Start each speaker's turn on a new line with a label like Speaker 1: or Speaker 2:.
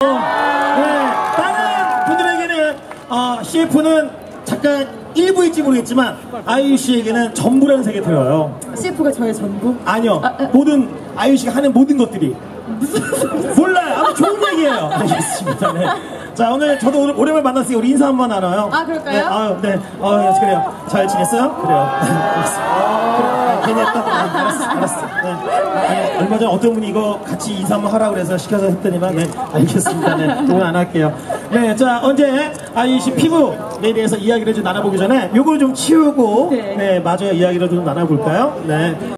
Speaker 1: 네, 다른 분들에게는 CF는 잠깐 일부일지 모르겠지만 아이유 씨에게는 전부라는 생각이 들어요.
Speaker 2: CF가 저의 전부?
Speaker 1: 아니요. 모든 아이유 씨가 하는 모든 것들이. 몰라요. 아주 좋은 얘기예요. 알겠습니다. 네. 자, 오늘 저도 오랜만에 만났으니까 우리 인사 한번 나눠요.
Speaker 2: 아, 그럴까요?
Speaker 1: 네. 그래요. 잘 지냈어요? 그래요. 그래. 괜히 했다. 알았어. 네. 얼마 전에 어떤 분이 이거 같이 인사 한번 하라고 그래서 시켜서 했더니만, 네. 알겠습니다. 네. 오늘 안 할게요. 네. 자, 언제 아이유 씨 피부에 대해서 이야기를 좀 나눠보기 전에 요걸 좀 치우고, 네. 마저 이야기를 좀 나눠볼까요? 네.